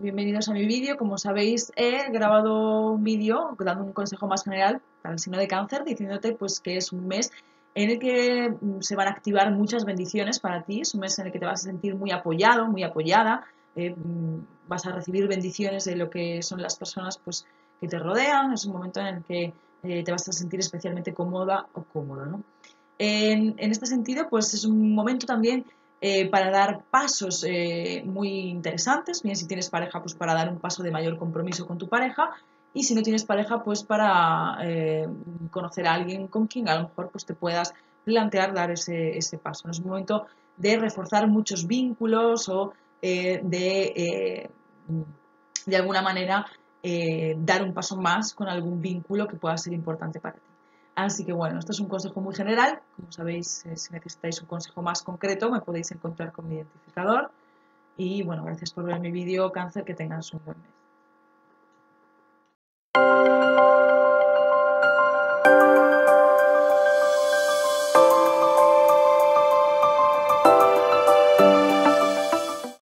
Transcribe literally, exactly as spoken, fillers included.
bienvenidos a mi vídeo. Como sabéis, he grabado un vídeo dando un consejo más general para el signo de Cáncer, diciéndote pues que es un mes en el que se van a activar muchas bendiciones para ti, es un mes en el que te vas a sentir muy apoyado, muy apoyada, eh, vas a recibir bendiciones de lo que son las personas pues, que te rodean, es un momento en el que eh, te vas a sentir especialmente cómoda o cómodo, ¿no? En, en este sentido, pues es un momento también eh, para dar pasos eh, muy interesantes, bien si tienes pareja, pues para dar un paso de mayor compromiso con tu pareja, y si no tienes pareja, pues para eh, conocer a alguien con quien a lo mejor pues te puedas plantear dar ese, ese paso. ¿No? Es un momento de reforzar muchos vínculos o eh, de, eh, de alguna manera, eh, dar un paso más con algún vínculo que pueda ser importante para ti. Así que bueno, esto es un consejo muy general. Como sabéis, eh, si necesitáis un consejo más concreto, me podéis encontrar con mi identificador. Y bueno, gracias por ver mi vídeo, Cáncer, que tengas un buen mes.